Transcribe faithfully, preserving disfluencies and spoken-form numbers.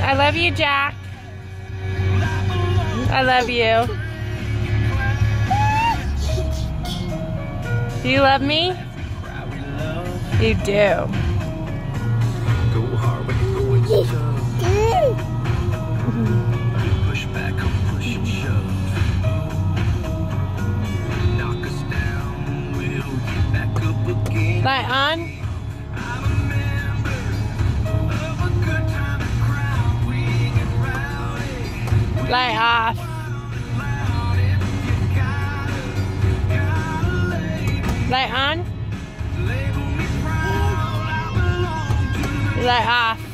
I love you, Jack. I love you. Do you love me? You do. Go hard when you're going to tough. Push back, come push and shove. Knock us down, we'll get back up again. Light on. Light off. Light on. Light off.